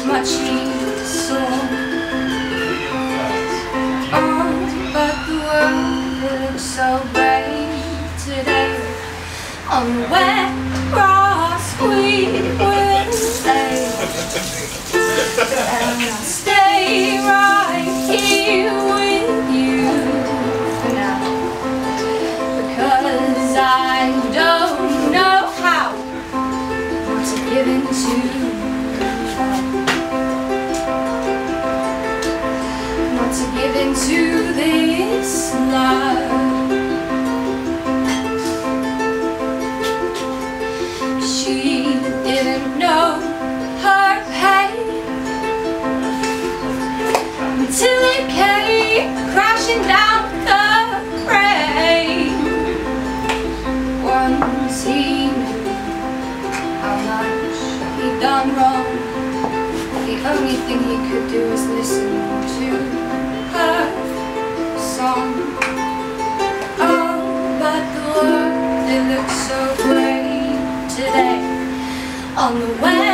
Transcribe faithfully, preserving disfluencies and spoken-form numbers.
much he saw. Oh, but the world looks so brave today. On the wet grass we will stay, and I'll stay right here with you for now, because I don't know how not to give in to not to give in to this love. She didn't know her pain until it came crashing down the rain. Once he knew how much he'd done wrong, the only thing he could do was listen to her song. Oh, but the world, it looks so grey today. On the way